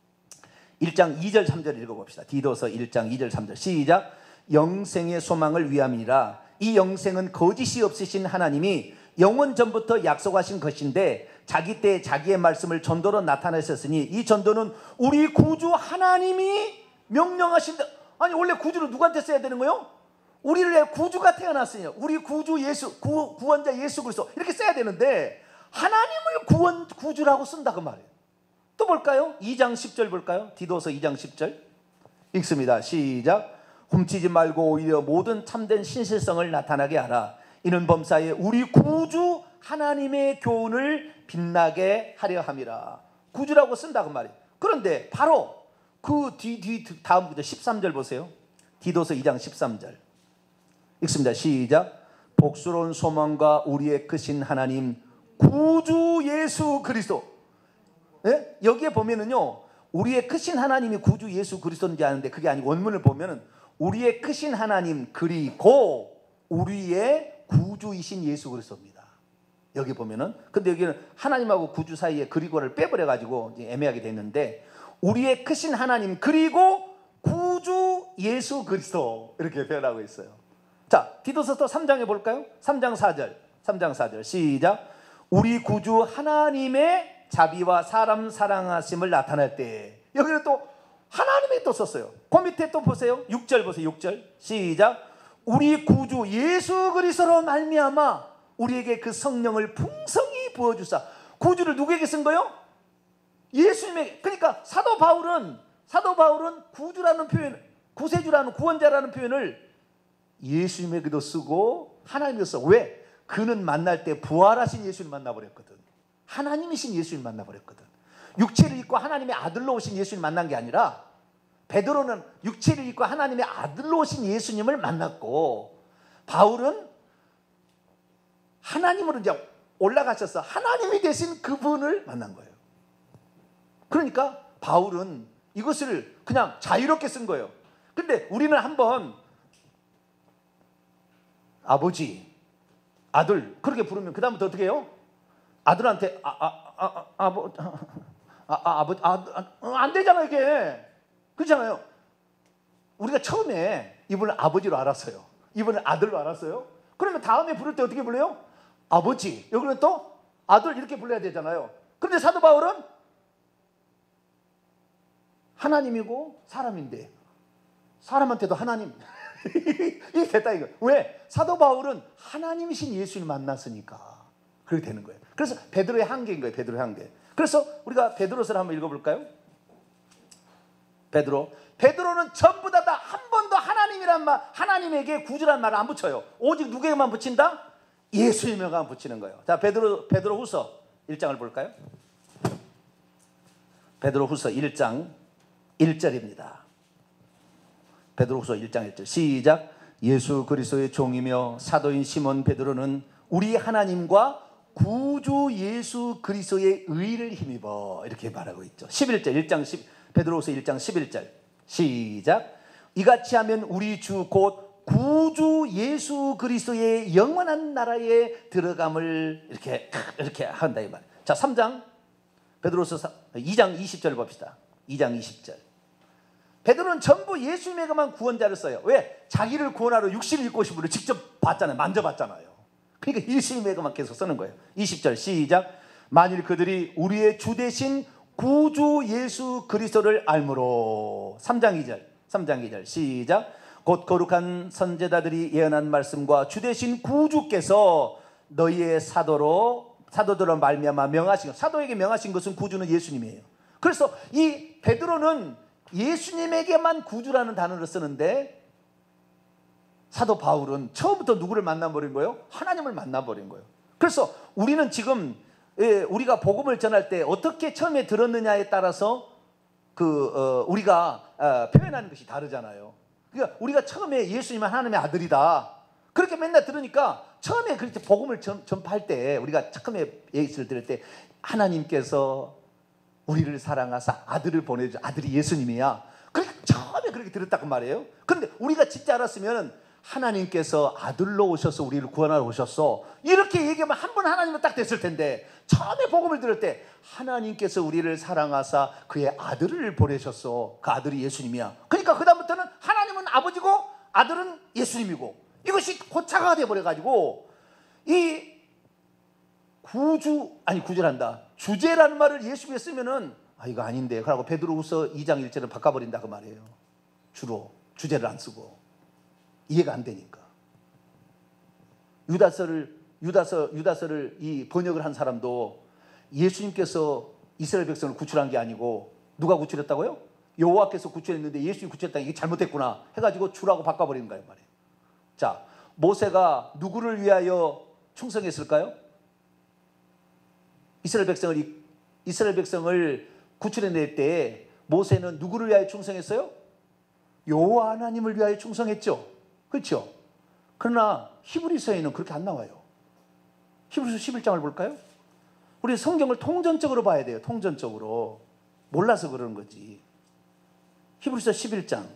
일 장 이 절 삼 절 읽어봅시다. 디도서 일 장 이 절 삼 절 시작. 영생의 소망을 위함이라. 이 영생은 거짓이 없으신 하나님이 영원 전부터 약속하신 것인데 자기 때 자기의 말씀을 전도로 나타내셨으니 이 전도는 우리 구주 하나님이 명령하신다. 아니 원래 구주를 누구한테 써야 되는 거예요? 우리를 위해 구주가 태어났으니 우리 구주 예수, 구, 구원자 예수 그리스도 이렇게 써야 되는데 하나님을 구원, 구주라고 쓴다 그 말이에요. 또 볼까요? 이 장 십 절 볼까요? 디도서 이 장 십 절 읽습니다. 시작. 훔치지 말고 오히려 모든 참된 신실성을 나타나게 하라. 이는 범사에 우리 구주 하나님의 교훈을 빛나게 하려 함이라. 구주라고 쓴다 그 말이에요. 그런데 바로 그 뒤, 뒤 다음 구절 십삼 절 보세요. 디도서 이 장 십삼 절 읽습니다. 시작. 복스러운 소망과 우리의 크신 하나님 구주 예수 그리스도. 네? 여기에 보면은요 우리의 크신 하나님이 구주 예수 그리스도인지 아는데 그게 아니고 원문을 보면은 우리의 크신 하나님 그리고 우리의 구주이신 예수 그리스도입니다. 여기 보면은 근데 여기는 하나님하고 구주 사이에 그리고를 빼버려 가지고 애매하게 됐는데 우리의 크신 하나님 그리고 구주 예수 그리스도 이렇게 표현하고 있어요. 자, 디도서 또 삼 장에 볼까요? 삼 장 사 절 삼 장 사 절 시작. 우리 구주 하나님의 자비와 사람 사랑하심을 나타낼 때 여기는 또 하나님이 또 썼어요. 그 밑에 또 보세요. 육 절 보세요. 육 절 시작. 우리 구주 예수 그리스도로 말미암아 우리에게 그 성령을 풍성히 부어주사. 구주를 누구에게 쓴 거요? 예수님에게. 그러니까 사도 바울은 사도 바울은 구주라는 표현, 구세주라는 구원자라는 표현을 예수님에게도 쓰고 하나님에게도 써. 왜? 그는 만날 때 부활하신 예수님 만나버렸거든. 하나님이신 예수님 만나버렸거든. 육체를 입고 하나님의 아들로 오신 예수님 만난 게 아니라 베드로는 육체를 입고 하나님의 아들로 오신 예수님을 만났고 바울은 하나님으로 이제 올라가셔서 하나님이 되신 그분을 만난 거예요. 그러니까 바울은 이것을 그냥 자유롭게 쓴 거예요. 근데 우리는 한번 아버지, 아들 그렇게 부르면 그 다음부터 어떻게 해요? 아들한테 아, 아, 아, 아, 뭐, 아, 아, 아버지, 아, 아, 안 되잖아 이게. 그렇잖아요. 우리가 처음에 이분을 아버지로 알았어요. 이분을 아들로 알았어요. 그러면 다음에 부를 때 어떻게 불러요? 아버지. 여기는 또 아들 이렇게 불러야 되잖아요. 그런데 사도 바울은 하나님이고 사람인데 사람한테도 하나님 이게 됐다 이거. 왜? 사도 바울은 하나님이신 예수님 만났으니까 그렇게 되는 거예요. 그래서 베드로의 한계인 거예요. 베드로의 한계. 그래서 우리가 베드로서를 한번 읽어볼까요? 베드로. 베드로는 전부 다 한 번도 하나님이란 말, 하나님에게 구주란 말을 안 붙여요. 오직 누구에게만 붙인다? 예수님에게만 붙이는 거예요. 자, 베드로 베드로후서 일 장을 볼까요? 베드로후서 일 장 일 절입니다. 베드로후서 일 장 일 절 시작. 예수 그리스도의 종이며 사도인 시몬 베드로는 우리 하나님과 구주 예수 그리스도의 의를 힘입어 이렇게 말하고 있죠. 십일 절 일 장 십 베드로후서 일 장 십일 절 시작. 이같이 하면 우리 주 곧 구주 예수 그리스도의 영원한 나라에 들어감을 이렇게 이렇게 한다 이 말. 자, 삼 장 베드로후서 이 장 이십 절 봅시다. 이 장 이십 절. 베드로는 전부 예수님에게만 구원자를 써요. 왜? 자기를 구원하러 육신을 입고 오신 분을 직접 봤잖아요. 만져봤잖아요. 그러니까 예수님에게만 계속 쓰는 거예요. 이십 절 시작. 만일 그들이 우리의 주 대신 구주 예수 그리스도를 알므로. 삼 장 이 절 삼 장 이 절 시작. 곧 거룩한 선제자들이 예언한 말씀과 주 대신 구주께서 너희의 사도로 사도들로 말미암아 명하신 것. 사도에게 명하신 것은 구주는 예수님이에요. 그래서 이 베드로는 예수님에게만 구주라는 단어를 쓰는데 사도 바울은 처음부터 누구를 만나버린 거예요? 하나님을 만나버린 거예요. 그래서 우리는 지금 우리가 복음을 전할 때 어떻게 처음에 들었느냐에 따라서 그 어, 우리가 어, 표현하는 것이 다르잖아요. 그러니까 우리가 처음에 예수님은 하나님의 아들이다 그렇게 맨날 들으니까 처음에 그렇게 복음을 전, 전파할 때 우리가 처음에 예수를 들을 때 하나님께서 우리를 사랑하사 아들을 보내주 아들이 예수님이야. 그렇게 처음에 그렇게 들었다고 말이에요. 그런데 우리가 진짜 알았으면 하나님께서 아들로 오셔서 우리를 구원하러 오셨어 이렇게 얘기하면 한 번 하나님은 딱 됐을 텐데 처음에 복음을 들을 때 하나님께서 우리를 사랑하사 그의 아들을 보내셨어. 그 아들이 예수님이야. 그러니까 그 다음부터는 하나님은 아버지고 아들은 예수님이고 이것이 고차가 돼버려가지고 이 구주 아니 구주란다 주제라는 말을 예수님에 쓰면은 아 이거 아닌데 그러고 베드로후서 이 장 일 절을 바꿔버린다 그 말이에요. 주로 주제를 안 쓰고 이해가 안 되니까. 유다서를 유다서 유다서를 이 번역을 한 사람도 예수님께서 이스라엘 백성을 구출한 게 아니고 누가 구출했다고요? 여호와께서 구출했는데 예수님이 구출했다 이게 잘못됐구나 해가지고 주라고 바꿔버리는 거예요 말이에요. 자, 모세가 누구를 위하여 충성했을까요? 이스라엘 백성을 이스라엘 백성을 구출해낼 때 모세는 누구를 위하여 충성했어요? 여호와 하나님을 위하여 충성했죠. 그렇죠? 그러나 히브리서에는 그렇게 안 나와요. 히브리서 십일 장을 볼까요? 우리 성경을 통전적으로 봐야 돼요. 통전적으로. 몰라서 그러는 거지. 히브리서 십일 장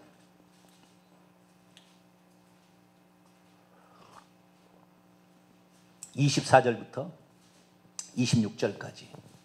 이십사 절부터 이십육 절까지.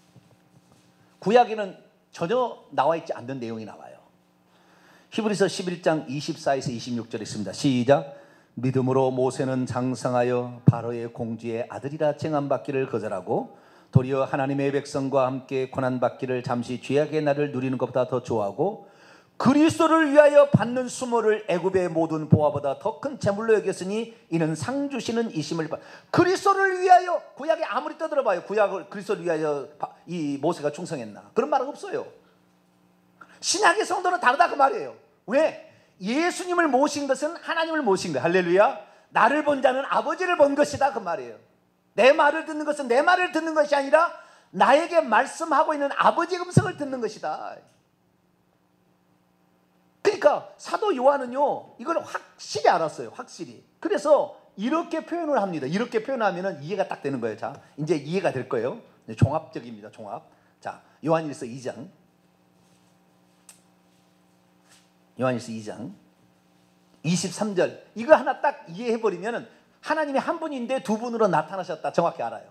구약에는 전혀 나와 있지 않는 내용이 나와요. 히브리서 십일 장 이십사에서 이십육 절에 있습니다. 시작. 믿음으로 모세는 장성하여 바로의 공주의 아들이라 칭함받기를 거절하고 도리어 하나님의 백성과 함께 고난받기를 잠시 죄악의 날을 누리는 것보다 더 좋아하고 그리스도를 위하여 받는 수모를 애굽의 모든 보화보다 더 큰 재물로 여겼으니 이는 상 주시는 이심을 받. 그리스도를 위하여 구약에 아무리 떠들어봐요. 구약을 그리스도를 위하여 이 모세가 충성했나? 그런 말은 없어요. 신약의 성도는 다르다 그 말이에요. 왜? 예수님을 모신 것은 하나님을 모신 거예요. 할렐루야. 나를 본 자는 아버지를 본 것이다 그 말이에요. 내 말을 듣는 것은 내 말을 듣는 것이 아니라 나에게 말씀하고 있는 아버지의 음성을 듣는 것이다. 그러니까 사도 요한은요 이걸 확실히 알았어요. 확실히. 그래서 이렇게 표현을 합니다. 이렇게 표현하면 이해가 딱 되는 거예요. 자, 이제 이해가 될 거예요. 종합적입니다. 종합. 자, 요한일서 이 장 요한일서 이 장 이십삼 절 이거 하나 딱 이해해버리면 하나님이 한 분인데 두 분으로 나타나셨다 정확히 알아요.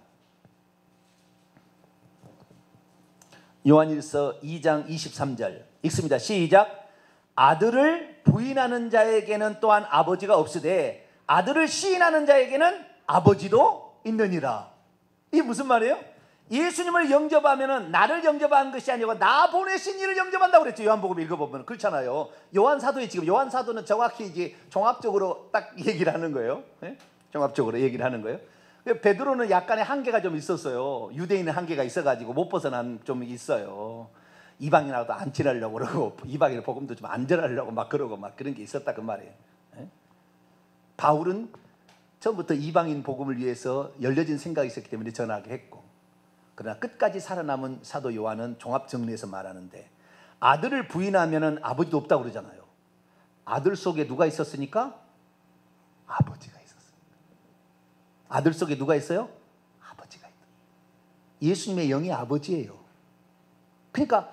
요한일서 이 장 이십삼 절 읽습니다. 시작. 아들을 부인하는 자에게는 또한 아버지가 없으되 아들을 시인하는 자에게는 아버지도 있느니라. 이게 무슨 말이에요? 예수님을 영접하면은 나를 영접하는 것이 아니고 나 보내신 이를 영접한다고 그랬죠. 요한복음 읽어보면 그렇잖아요. 요한 사도에 지금 요한 사도는 정확히 이제 종합적으로 딱 얘기를 하는 거예요. 네? 종합적으로 얘기를 하는 거예요. 베드로는 약간의 한계가 좀 있었어요. 유대인의 한계가 있어가지고 못 벗어난 좀 있어요. 이방인하고도 안 친하려고 그러고 이방인의 복음도 좀 안 전하려고 막 그러고 막 그런 게 있었다 그 말이에요. 네? 바울은 처음부터 이방인 복음을 위해서 열려진 생각이 있었기 때문에 전하게 했고, 그러나 끝까지 살아남은 사도 요한은 종합 정리해서 말하는데 아들을 부인하면은 아버지도 없다고 그러잖아요. 아들 속에 누가 있었으니까? 아버지가 있었어요. 아들 속에 누가 있어요? 아버지가 있다. 예수님의 영이 아버지예요. 그러니까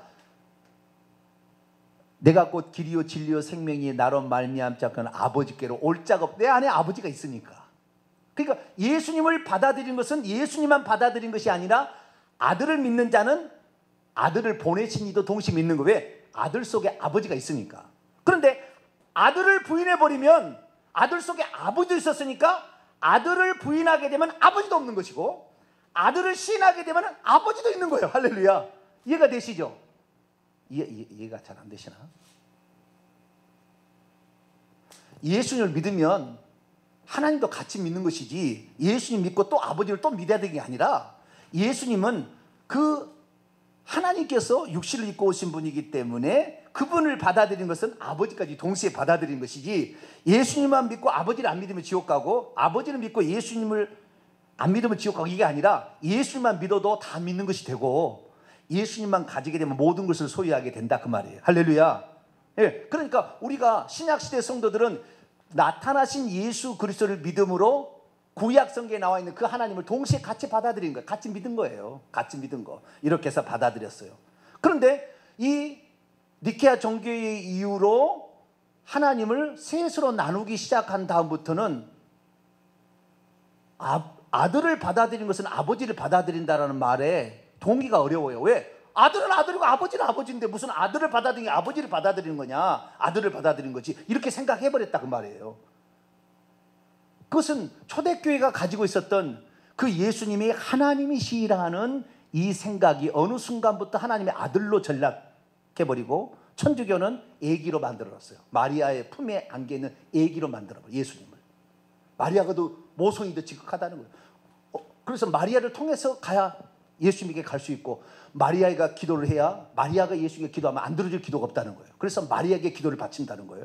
내가 곧 길이요 진리요 생명이 나로 말미암자 그 아버지께로 올 자가 없. 내 안에 아버지가 있으니까. 그러니까 예수님을 받아들인 것은 예수님만 받아들인 것이 아니라 아들을 믿는 자는 아들을 보내신 이도 동시에 믿는 거. 왜? 아들 속에 아버지가 있으니까. 그런데 아들을 부인해버리면 아들 속에 아버지도 있었으니까 아들을 부인하게 되면 아버지도 없는 것이고, 아들을 시인하게 되면 아버지도 있는 거예요. 할렐루야. 이해가 되시죠? 이해, 이해, 이해가 잘 안 되시나? 예수님을 믿으면 하나님도 같이 믿는 것이지, 예수님 믿고 또 아버지를 또 믿어야 되는 게 아니라, 예수님은 그 하나님께서 육신을 입고 오신 분이기 때문에 그분을 받아들인 것은 아버지까지 동시에 받아들인 것이지, 예수님만 믿고 아버지를 안 믿으면 지옥 가고 아버지를 믿고 예수님을 안 믿으면 지옥 가고, 이게 아니라 예수님만 믿어도 다 믿는 것이 되고 예수님만 가지게 되면 모든 것을 소유하게 된다 그 말이에요. 할렐루야. 예, 그러니까 우리가 신약시대 성도들은 나타나신 예수 그리스도를 믿음으로 구약 성경에 나와 있는 그 하나님을 동시에 같이 받아들인 거예요. 같이 믿은 거예요. 같이 믿은 거. 이렇게 해서 받아들였어요. 그런데 이 니케아 종교의 이후로 하나님을 셋으로 나누기 시작한 다음부터는 아, 아들을 받아들인 것은 아버지를 받아들인다라는 말에 동의가 어려워요. 왜? 아들은 아들이고 아버지는 아버지인데 무슨 아들을 받아들이는 게 아버지를 받아들이는 거냐? 아들을 받아들이는 거지. 이렇게 생각해버렸다 그 말이에요. 그것은 초대교회가 가지고 있었던 그 예수님이 하나님이시라는 이 생각이 어느 순간부터 하나님의 아들로 전락해버리고 천주교는 애기로 만들어놨어요. 마리아의 품에 안겨 있는 애기로 만들어버려요. 예수님을. 마리아가도 모성이도 지극하다는 거예요. 어, 그래서 마리아를 통해서 가야 예수님에게 갈 수 있고, 마리아가 기도를 해야, 마리아가 예수님께 기도하면 안 들어줄 기도가 없다는 거예요. 그래서 마리아에게 기도를 바친다는 거예요.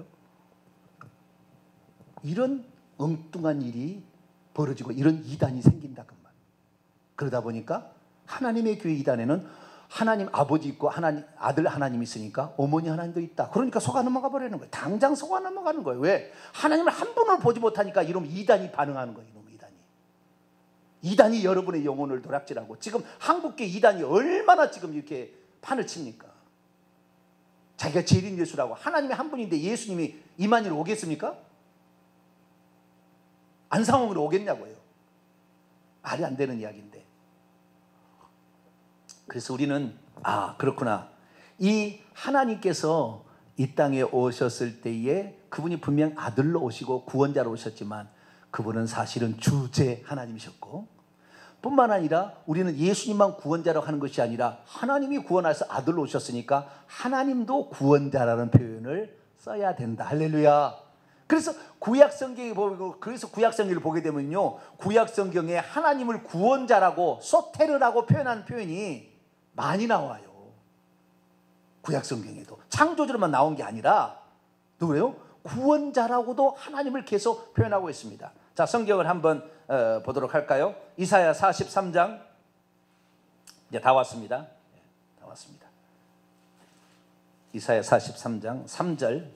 이런 엉뚱한 일이 벌어지고 이런 이단이 생긴다 그 말. 그러다 보니까 하나님의 교회 이단에는 하나님 아버지 있고 하나님 아들 하나님 있으니까 어머니 하나님도 있다. 그러니까 속아 넘어가 버리는 거예요. 당장 속아 넘어가는 거예요. 왜? 하나님을 한 분을 보지 못하니까 이놈 이단이 반응하는 거예요. 이놈 이단이. 이단이 여러분의 영혼을 도락질하고, 지금 한국계 이단이 얼마나 지금 이렇게 판을 칩니까? 자기가 제일인 예수라고, 하나님이 한 분인데 예수님이 이만희로 오겠습니까? 안상홍으로 오겠냐고요. 말이 안 되는 이야기인데. 그래서 우리는 아 그렇구나, 이 하나님께서 이 땅에 오셨을 때에 그분이 분명 아들로 오시고 구원자로 오셨지만 그분은 사실은 주제 하나님이셨고, 뿐만 아니라 우리는 예수님만 구원자라고 하는 것이 아니라 하나님이 구원하셔서 아들로 오셨으니까 하나님도 구원자라는 표현을 써야 된다. 할렐루야. 그래서 구약 성경에 보고, 그래서 구약 성경을 보게 되면요, 구약 성경에 하나님을 구원자라고 소테르라고 표현하는 표현이 많이 나와요. 구약 성경에도 창조주로만 나온 게 아니라 누구예요? 구원자라고도 하나님을 계속 표현하고 있습니다. 자, 성경을 한번 어, 보도록 할까요? 이사야 사십삼 장. 이제 다 왔습니다. 다 왔습니다. 이사야 사십삼 장 삼 절.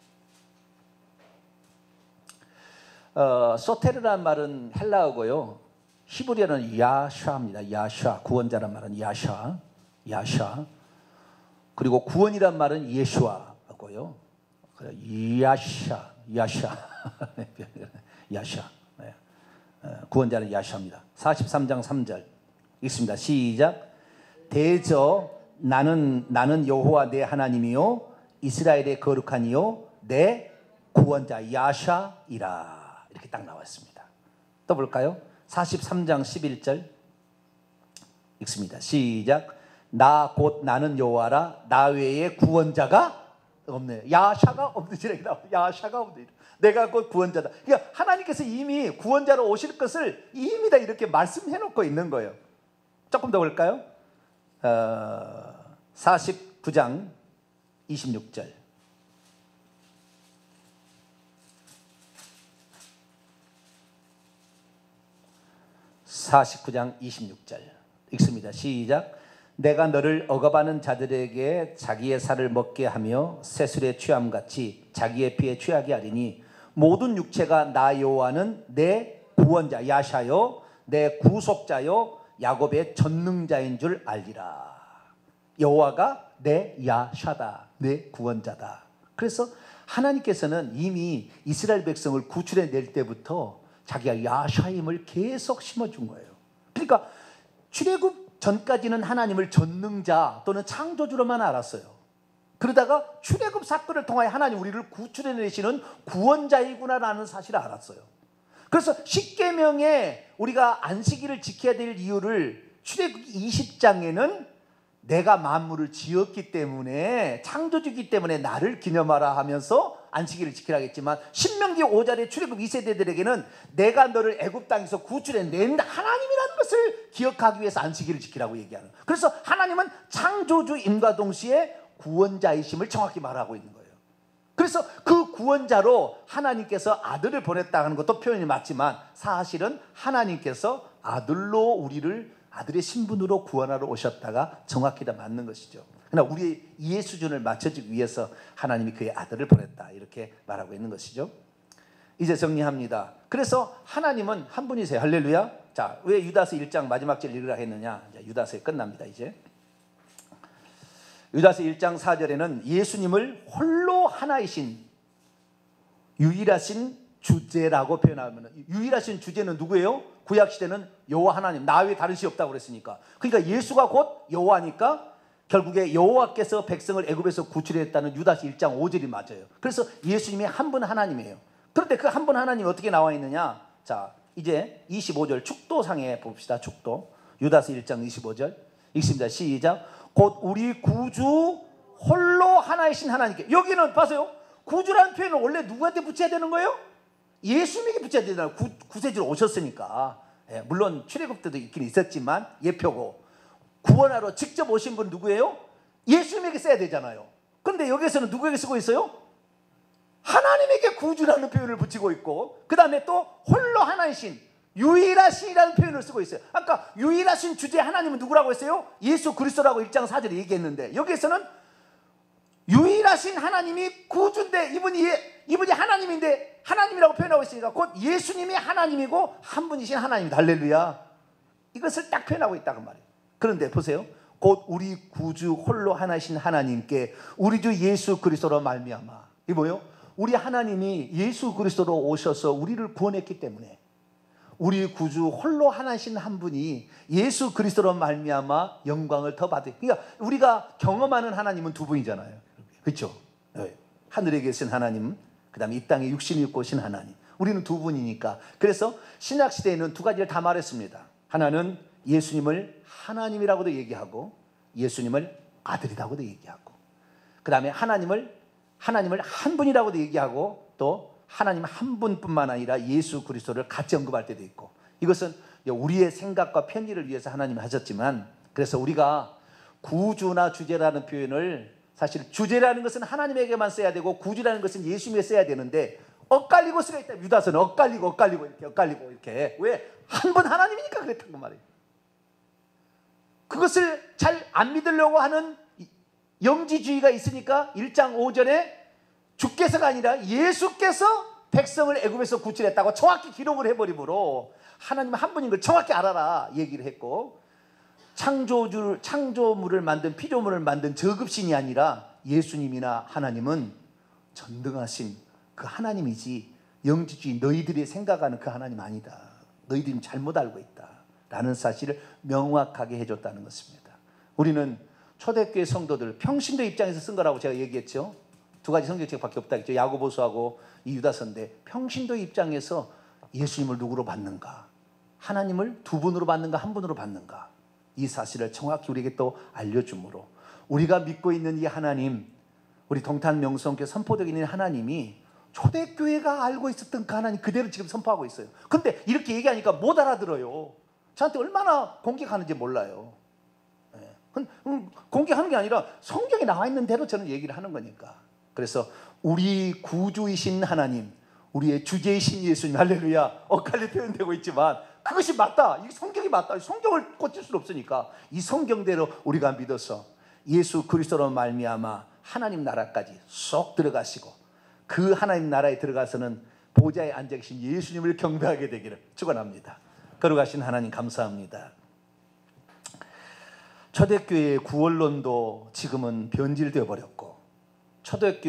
어, 소테르라는 말은 헬라어고요, 히브리어는 야샤입니다. 야샤, 구원자란 말은 야샤, 야샤. 그리고 구원이란 말은 예슈아고요. 야샤, 야샤, 야샤. 네. 구원자는 야샤입니다. 사십삼 장 삼 절 읽습니다. 시작. 대저 나는 나는 여호와 내 하나님이요 이스라엘의 거룩한 이요 내 구원자 야샤이라. 이렇게 딱 나와 있습니다. 또 볼까요? 사십삼 장 십일 절 읽습니다. 시작. 나 곧 나는 여호와라. 나 외에 구원자가 없네. 야샤가 없느니라. 야샤가 없느니라. 내가 곧 구원자다. 그러니까 하나님께서 이미 구원자로 오실 것을 이미 다 이렇게 말씀해 놓고 있는 거예요. 조금 더 볼까요? 어, 사십구 장 이십육 절. 사십구 장 이십육 절 읽습니다. 시작. 내가 너를 억압하는 자들에게 자기의 살을 먹게 하며 새술에 취함같이 자기의 피에 취하게 하리니 모든 육체가 나 여호와는 내 구원자 야샤요 내 구속자요 야곱의 전능자인 줄 알리라. 여호와가 내 야샤다. 내 구원자다. 그래서 하나님께서는 이미 이스라엘 백성을 구출해 낼 때부터 자기가 야샤임을 계속 심어준 거예요. 그러니까 출애굽 전까지는 하나님을 전능자 또는 창조주로만 알았어요. 그러다가 출애굽 사건을 통하여 하나님 우리를 구출해내시는 구원자이구나라는 사실을 알았어요. 그래서 십계명에 우리가 안식일을 지켜야 될 이유를 출애굽 이십 장에는 내가 만물을 지었기 때문에 창조주기 때문에 나를 기념하라 하면서 안식일을 지키라 했지만 신명기 오 절의 출애굽 이 세대들에게는 내가 너를 애굽 땅에서 구출해낸 하나님이라는 것을 기억하기 위해서 안식일을 지키라고 얘기하는. 그래서 하나님은 창조주임과 동시에 구원자이심을 정확히 말하고 있는 거예요. 그래서 그 구원자로 하나님께서 아들을 보냈다는 것도 표현이 맞지만 사실은 하나님께서 아들로 우리를 아들의 신분으로 구원하러 오셨다가 정확히 다 맞는 것이죠. 그러나 우리의 이해 수준을 맞춰주기 위해서 하나님이 그의 아들을 보냈다 이렇게 말하고 있는 것이죠. 이제 정리합니다. 그래서 하나님은 한 분이세요. 할렐루야. 자, 왜 유다서 일 장 마지막 절 읽으라 했느냐. 유다서에 끝납니다. 이제 유다서 일 장 사 절에는 예수님을 홀로 하나이신 유일하신 주제라고 표현하면, 유일하신 주제는 누구예요? 구약시대는 여호와 하나님, 나 외에 다른 시 없다고 그랬으니까. 그러니까 예수가 곧 여호와니까 결국에 여호와께서 백성을 애굽에서 구출했다는 유다서 일 장 오 절이 맞아요. 그래서 예수님이 한 분 하나님이에요. 그런데 그 한 분 하나님이 어떻게 나와 있느냐. 자, 이제 이십오 절 축도상에 봅시다. 축도 유다서 일 장 이십오 절 읽습니다. 시작. 곧 우리 구주 홀로 하나이신 하나님께. 여기는 봐세요. 구주라는 표현을 원래 누구한테 붙여야 되는 거예요? 예수님에게 붙여야 되잖아요. 구, 구세주로 오셨으니까. 예, 물론 출애굽 때도 있긴 있었지만 예표고, 구원하러 직접 오신 분 누구예요? 예수님에게 써야 되잖아요. 그런데 여기서는 누구에게 쓰고 있어요? 하나님에게 구주라는 표현을 붙이고 있고, 그 다음에 또 홀로 하나이신 유일하신이라는 표현을 쓰고 있어요. 아까 유일하신 주제 하나님은 누구라고 했어요? 예수 그리스도라고 일 장 사 절에 얘기했는데, 여기에서는 유일하신 하나님이 구주인데 이분이, 이분이 하나님인데 하나님이라고 표현하고 있으니까 곧 예수님이 하나님이고 한 분이신 하나님이다. 할렐루야. 이것을 딱 표현하고 있다고 말이에요. 그런데 보세요. 곧 우리 구주 홀로 하나이신 하나님께 우리 주 예수 그리스도로 말미암아. 이게 뭐예요? 우리 하나님이 예수 그리스도로 오셔서 우리를 구원했기 때문에 우리 구주 홀로 하나이신 한 분이 예수 그리스도로 말미암아 영광을 더 받을. 그러니까 우리가 경험하는 하나님은 두 분이잖아요. 그렇죠? 네. 하늘에 계신 하나님, 그 다음에 이 땅에 육신이 입고 오신 하나님. 우리는 두 분이니까. 그래서 신약시대에는 두 가지를 다 말했습니다. 하나는 예수님을 하나님이라고도 얘기하고 예수님을 아들이라고도 얘기하고, 그 다음에 하나님을 하나님을 한 분이라고도 얘기하고 또 하나님 한 분뿐만 아니라 예수 그리스도를 같이 언급할 때도 있고. 이것은 우리의 생각과 편의를 위해서 하나님이 하셨지만, 그래서 우리가 구주나 주제라는 표현을, 사실 주제라는 것은 하나님에게만 써야 되고 구주라는 것은 예수님에게 써야 되는데 엇갈리고 쓰여 있다. 유다서는 엇갈리고 엇갈리고 이렇게 엇갈리고 이렇게. 왜? 한 분 하나님이니까 그랬단 말이에요. 그것을 잘 안 믿으려고 하는 영지주의가 있으니까 일 장 오 절에 주께서가 아니라 예수께서 백성을 애굽에서 구출했다고 정확히 기록을 해버리므로 하나님 한 분인 걸 정확히 알아라 얘기를 했고, 창조주, 창조물을 만든, 피조물을 만든 저급신이 아니라 예수님이나 하나님은 전능하신 그 하나님이지 영지주의 너희들이 생각하는 그 하나님 아니다. 너희들이 잘못 알고 있다 라는 사실을 명확하게 해줬다는 것입니다. 우리는 초대교회 성도들 평신도 입장에서 쓴 거라고 제가 얘기했죠. 두 가지 성경책밖에 없다 했죠. 야고보서하고 이 유다서인데, 평신도 입장에서 예수님을 누구로 받는가? 하나님을 두 분으로 받는가? 한 분으로 받는가? 이 사실을 정확히 우리에게 또 알려주므로 우리가 믿고 있는 이 하나님, 우리 동탄 명성교회 선포되고 있는 하나님이 초대교회가 알고 있었던 그 하나님 그대로 지금 선포하고 있어요. 근데 이렇게 얘기하니까 못 알아들어요. 저한테 얼마나 공격하는지 몰라요. 네. 공격하는 게 아니라 성경에 나와 있는 대로 저는 얘기를 하는 거니까. 그래서 우리 구주이신 하나님, 우리의 주제이신 예수님, 할렐루야, 엇갈려 표현되고 있지만 그것이 맞다. 이 성경이 맞다. 성경을 고칠 수는 없으니까 이 성경대로 우리가 믿어서 예수 그리스도로 말미암아 하나님 나라까지 쏙 들어가시고 그 하나님 나라에 들어가서는 보좌에 앉아 계신 예수님을 경배하게 되기를 축원합니다. 거룩하신 하나님 감사합니다. 초대교회의 구원론도 지금은 변질되어 버렸고 초대교회